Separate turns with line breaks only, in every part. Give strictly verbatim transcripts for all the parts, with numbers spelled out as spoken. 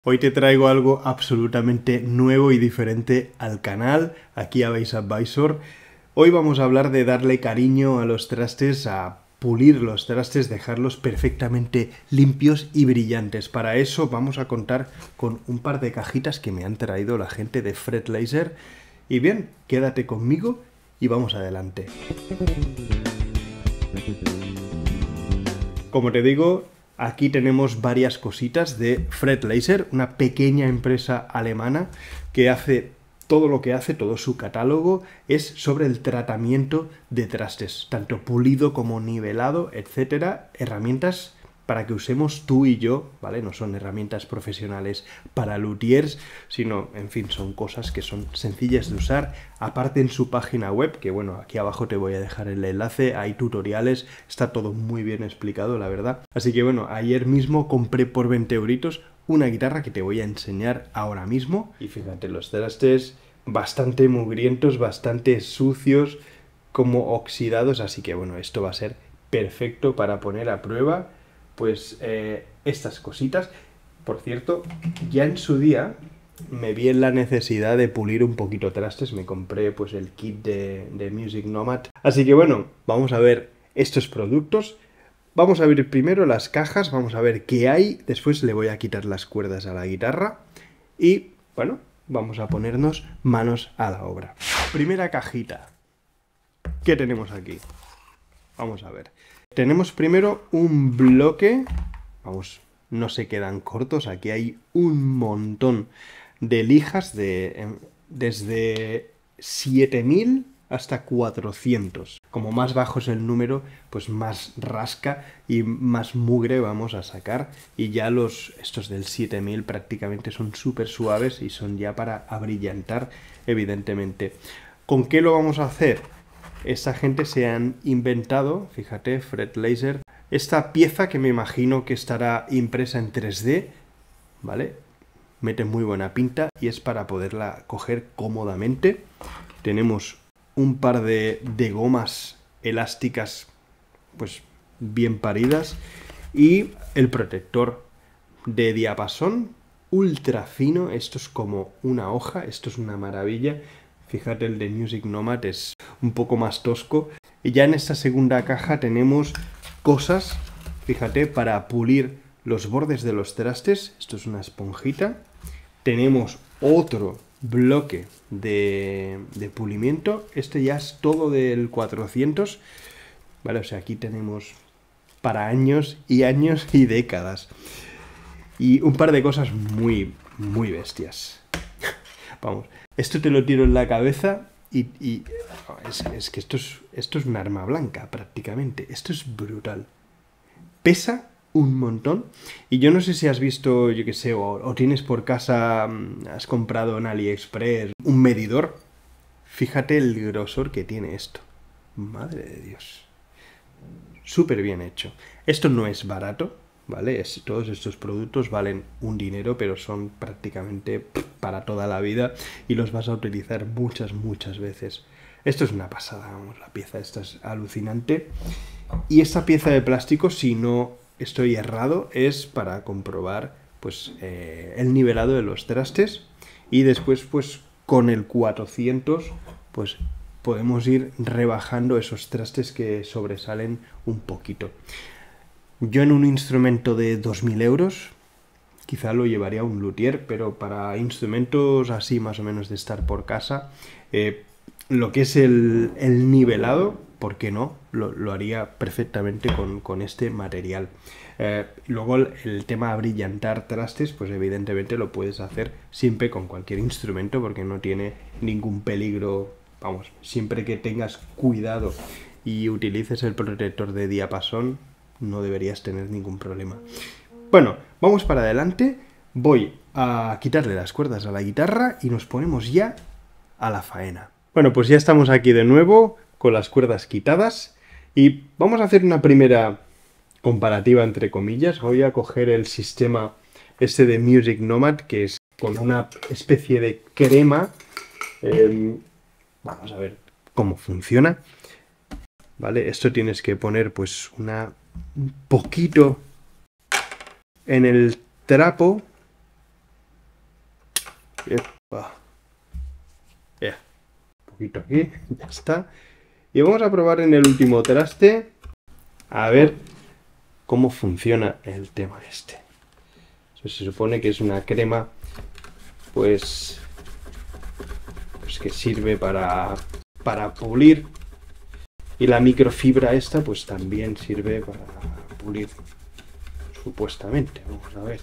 Hoy te traigo algo absolutamente nuevo y diferente al canal, aquí a Base Advisor. Hoy vamos a hablar de darle cariño a los trastes, a pulir los trastes, dejarlos perfectamente limpios y brillantes. Para eso vamos a contar con un par de cajitas que me han traído la gente de Fred Laser. Y bien, quédate conmigo y vamos adelante. Como te digo, aquí tenemos varias cositas de Fred Laser, una pequeña empresa alemana que hace todo lo que hace, todo su catálogo es sobre el tratamiento de trastes, tanto pulido como nivelado, etcétera. Herramientas para que usemos tú y yo, ¿vale? No son herramientas profesionales para luthiers, sino, en fin, son cosas que son sencillas de usar. Aparte en su página web, que bueno, aquí abajo te voy a dejar el enlace, hay tutoriales, está todo muy bien explicado, la verdad. Así que bueno, ayer mismo compré por veinte euritos una guitarra que te voy a enseñar ahora mismo. Y fíjate, los trastes bastante mugrientos, bastante sucios, como oxidados, así que bueno, esto va a ser perfecto para poner a prueba pues eh, estas cositas. Por cierto, ya en su día me vi en la necesidad de pulir un poquito trastes, me compré pues el kit de, de Music Nomad. Así que bueno, vamos a ver estos productos. Vamos a abrir primero las cajas, vamos a ver qué hay, después le voy a quitar las cuerdas a la guitarra y bueno, vamos a ponernos manos a la obra. Primera cajita. ¿Qué tenemos aquí? Vamos a ver. Tenemos primero un bloque, vamos, no se quedan cortos, aquí hay un montón de lijas de desde siete mil hasta cuatrocientos. Como más bajo es el número, pues más rasca y más mugre vamos a sacar. Y ya los estos del siete mil prácticamente son súper suaves y son ya para abrillantar, evidentemente. ¿Con qué lo vamos a hacer? Esta gente se han inventado, fíjate, Fred Laser, esta pieza que me imagino que estará impresa en tres D, ¿vale? Mete muy buena pinta y es para poderla coger cómodamente. Tenemos un par de, de gomas elásticas, pues bien paridas, y el protector de diapasón ultra fino. Esto es como una hoja, esto es una maravilla. Fíjate, el de Music Nomad es un poco más tosco. Y ya en esta segunda caja tenemos cosas, fíjate, para pulir los bordes de los trastes. Esto es una esponjita. Tenemos otro bloque de, de pulimiento. Este ya es todo del cuatrocientos. Vale, o sea, aquí tenemos para años y años y décadas. Y un par de cosas muy, muy bestias. Vamos, esto te lo tiro en la cabeza y, y es, es que esto es, esto es un arma blanca prácticamente. Esto es brutal. Pesa un montón. Y yo no sé si has visto, yo qué sé, o, o tienes por casa, has comprado en AliExpress un medidor. Fíjate el grosor que tiene esto. Madre de Dios. Súper bien hecho. Esto no es barato, ¿vale? Es, todos estos productos valen un dinero, pero son prácticamente para toda la vida y los vas a utilizar muchas, muchas veces. Esto es una pasada, vamos, la pieza esta es alucinante. Y esta pieza de plástico, si no estoy errado, es para comprobar pues eh, el nivelado de los trastes y después pues con el cuatrocientos pues podemos ir rebajando esos trastes que sobresalen un poquito. Yo en un instrumento de dos mil euros quizá lo llevaría a un luthier, pero para instrumentos así más o menos de estar por casa, eh, lo que es el, el nivelado, ¿por qué no? Lo, lo haría perfectamente con, con este material. Eh, luego el, el tema abrillantar trastes, pues evidentemente lo puedes hacer siempre con cualquier instrumento porque no tiene ningún peligro. Vamos, siempre que tengas cuidado y utilices el protector de diapasón, no deberías tener ningún problema. Bueno, vamos para adelante. Voy a quitarle las cuerdas a la guitarra y nos ponemos ya a la faena. Bueno, pues ya estamos aquí de nuevo con las cuerdas quitadas y vamos a hacer una primera comparativa entre comillas. Voy a coger el sistema este de Music Nomad, que es con una especie de crema. Eh, vamos a ver cómo funciona. Vale, esto tienes que poner pues una un poquito en el trapo Epa. Ya. Un poquito aquí, ya está. Y vamos a probar en el último traste a ver cómo funciona el tema este. Eso se supone que es una crema, pues, pues que sirve para, para pulir. Y la microfibra esta, pues también sirve para pulir, supuestamente. Vamos a ver.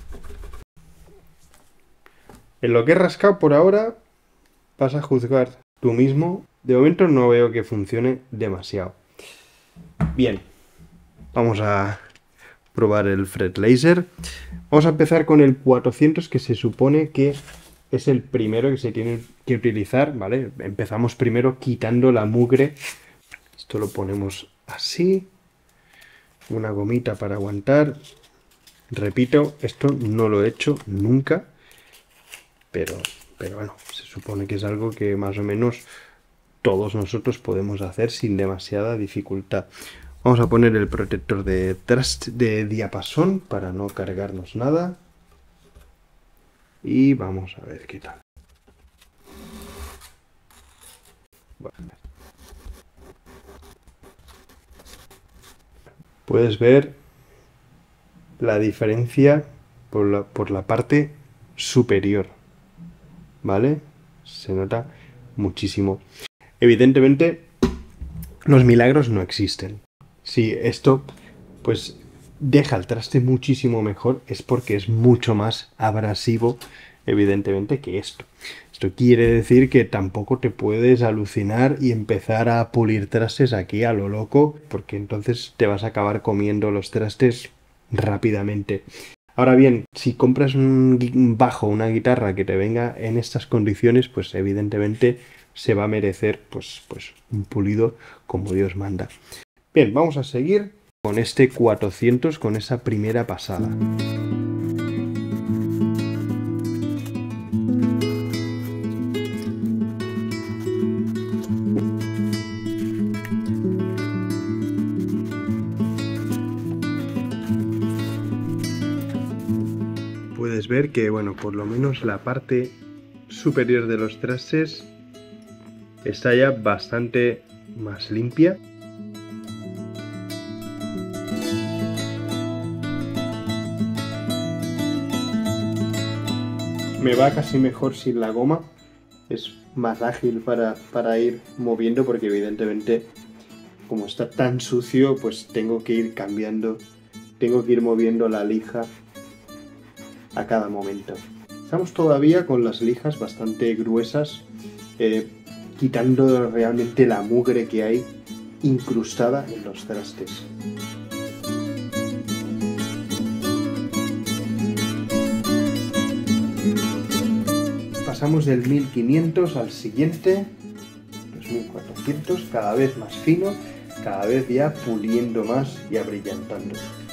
En lo que he rascado por ahora, vas a juzgar tú mismo. De momento no veo que funcione demasiado. Bien, vamos a probar el Fret Laser. Vamos a empezar con el cuatrocientos, que se supone que es el primero que se tiene que utilizar, ¿vale? Empezamos primero quitando la mugre. Esto lo ponemos así. Una gomita para aguantar. Repito, esto no lo he hecho nunca. Pero, pero bueno, se supone que es algo que más o menos todos nosotros podemos hacer sin demasiada dificultad. Vamos a poner el protector de, traste, de diapasón para no cargarnos nada. Y vamos a ver qué tal. Bueno. Puedes ver la diferencia por la, por la parte superior, ¿vale? Se nota muchísimo. Evidentemente, los milagros no existen. Si esto, pues, deja el traste muchísimo mejor, es porque es mucho más abrasivo, evidentemente, que esto. Esto quiere decir que tampoco te puedes alucinar y empezar a pulir trastes aquí a lo loco, porque entonces te vas a acabar comiendo los trastes rápidamente. Ahora bien, si compras un bajo, una guitarra que te venga en estas condiciones, pues evidentemente se va a merecer pues, pues un pulido como Dios manda. Bien, vamos a seguir con este cuatrocientos, con esa primera pasada. Puedes ver que, bueno, por lo menos la parte superior de los trastes está ya bastante más limpia. Me va casi mejor sin la goma. Es más ágil para, para ir moviendo, porque evidentemente, como está tan sucio, pues tengo que ir cambiando, tengo que ir moviendo la lija a cada momento. Estamos todavía con las lijas bastante gruesas, eh, quitando realmente la mugre que hay incrustada en los trastes. Pasamos del mil quinientos al siguiente, dos mil cuatrocientos, cada vez más fino, cada vez ya puliendo más y abrillantando.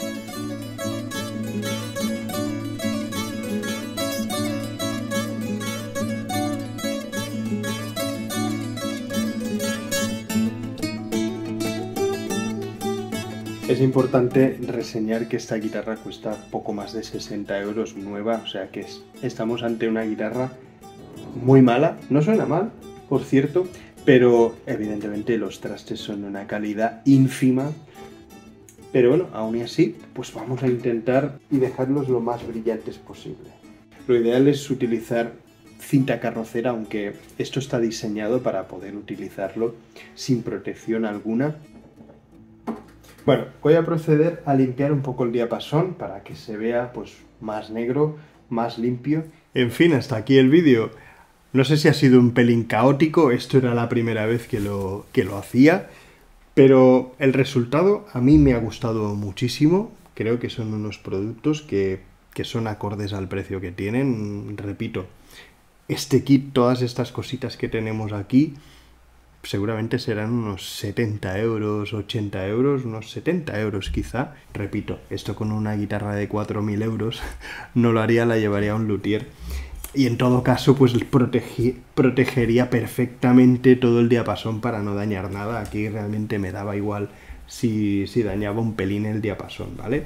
Es importante reseñar que esta guitarra cuesta poco más de sesenta euros nueva, o sea que es, estamos ante una guitarra muy mala. No suena mal, por cierto, pero evidentemente los trastes son de una calidad ínfima. Pero bueno, aún y así, pues vamos a intentar y dejarlos lo más brillantes posible. Lo ideal es utilizar cinta carrocera, aunque esto está diseñado para poder utilizarlo sin protección alguna. Bueno, voy a proceder a limpiar un poco el diapasón para que se vea pues más negro, más limpio. En fin, hasta aquí el vídeo. No sé si ha sido un pelín caótico, esto era la primera vez que lo, que lo hacía, pero el resultado a mí me ha gustado muchísimo. Creo que son unos productos que, que son acordes al precio que tienen. Repito, este kit, todas estas cositas que tenemos aquí, seguramente serán unos setenta euros, ochenta euros, unos setenta euros quizá. Repito, esto con una guitarra de cuatro mil euros no lo haría, la llevaría a un luthier. Y en todo caso, pues protege, protegería perfectamente todo el diapasón para no dañar nada. Aquí realmente me daba igual si, si dañaba un pelín el diapasón, ¿vale?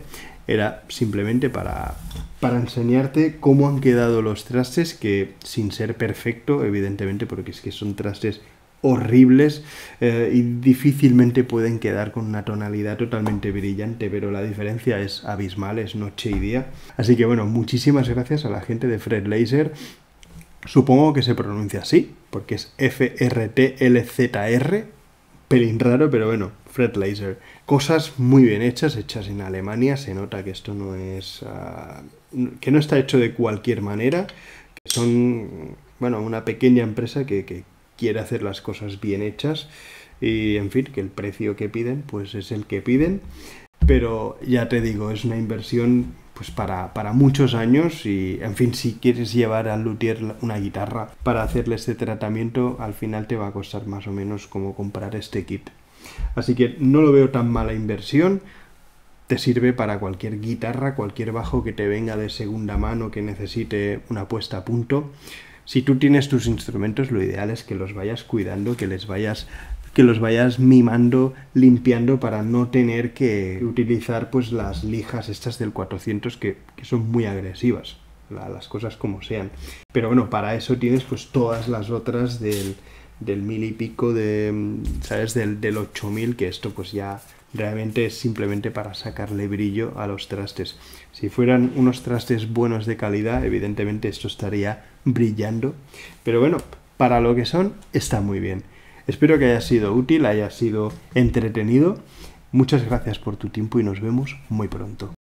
era simplemente para, para enseñarte cómo han quedado los trastes, que sin ser perfecto, evidentemente, porque es que son trastes horribles eh, y difícilmente pueden quedar con una tonalidad totalmente brillante, pero la diferencia es abismal, es noche y día. Así que bueno, muchísimas gracias a la gente de Fred Laser. Supongo que se pronuncia así, porque es F R T L Z R, pelín raro, pero bueno, Fred Laser. Cosas muy bien hechas, hechas en Alemania, se nota que esto no es... Uh, que no está hecho de cualquier manera, que son, bueno, una pequeña empresa que, que quiere hacer las cosas bien hechas y, en fin, que el precio que piden, pues es el que piden. Pero ya te digo, es una inversión pues para, para muchos años y, en fin, si quieres llevar al luthier una guitarra para hacerle este tratamiento, al final te va a costar más o menos como comprar este kit. Así que no lo veo tan mala inversión, te sirve para cualquier guitarra, cualquier bajo que te venga de segunda mano que necesite una puesta a punto. Si tú tienes tus instrumentos, lo ideal es que los vayas cuidando, que les vayas... que los vayas mimando, limpiando para no tener que utilizar pues las lijas estas del cuatrocientos que, que son muy agresivas, la, las cosas como sean. Pero bueno, para eso tienes pues todas las otras del, del mil y pico, de, ¿sabes? Del, del ocho mil, que esto pues ya realmente es simplemente para sacarle brillo a los trastes. Si fueran unos trastes buenos de calidad, evidentemente esto estaría brillando. Pero bueno, para lo que son, está muy bien. Espero que haya sido útil, haya sido entretenido. Muchas gracias por tu tiempo y nos vemos muy pronto.